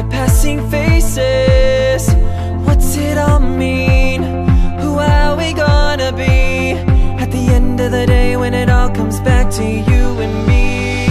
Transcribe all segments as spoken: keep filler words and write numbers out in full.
the passing faces. What's it all mean? Who are we gonna be at the end of the day, when it all comes back to you and me?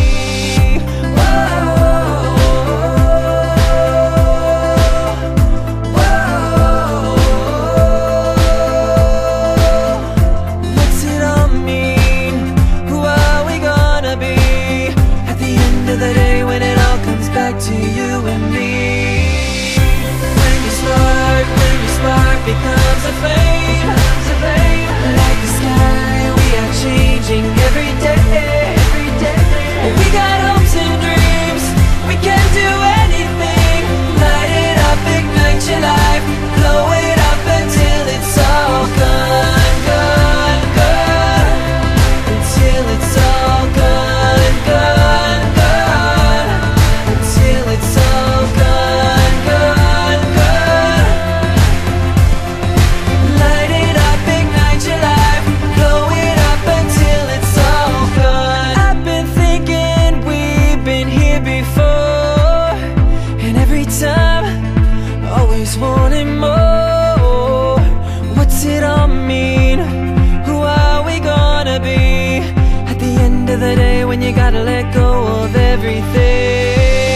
To you and me. When your spark, when your spark becomes a flame, becomes a flame. Like the sky, we are changing every day, every day. We got hopes and dreams, we can do anything. Light it up, ignite your life, blow it up until it's all gone, gone, gone. Until it's all gone, gone, gone. Until it's all gone, gone, gone. Light it up, ignite your life, blow it up until it's all gone. I've been thinking we've been here before, and every time, always wanting more. What's it all mean? Who are we gonna be at the end of the day, when you gotta let go of everything?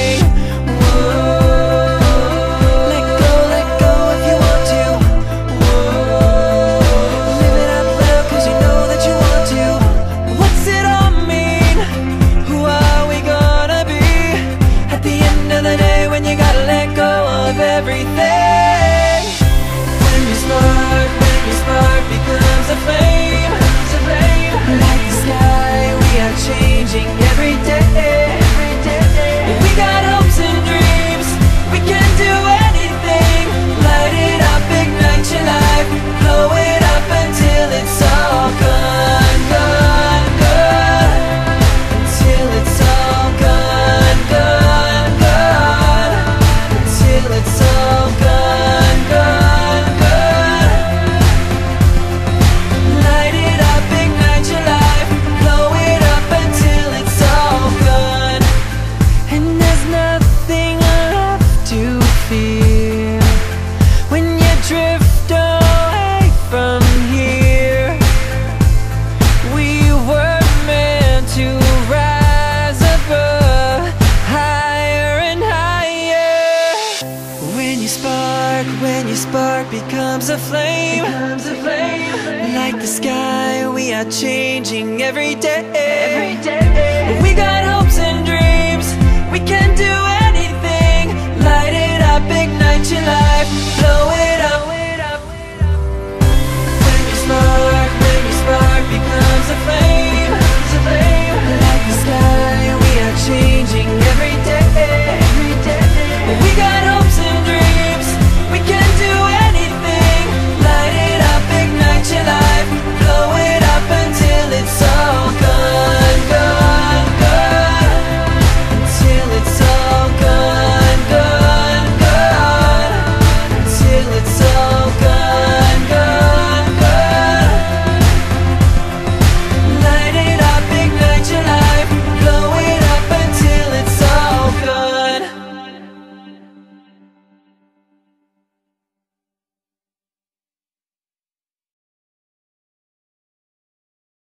Everything. When your spark, when your spark becomes a flame, becomes a flame. Like the sky, we are changing every day, every day. We got hopes and dreams, we can do anything. Light it up, ignite your life, blow it up until it's all gone, gone, gone. Until it's all gone, gone, gone. Until it's all gone, gone, gone. Light it up, ignite your life, blow it up until it's all gone. And there's nothing left to fear when you drift away from here. We were meant to rise above, higher and higher. When you spark, when your spark becomes a flame, becomes a flame. Like the sky, we are changing every day, every day. We got hopes and dreams, we can do anything. Light it up, ignite your life, blow it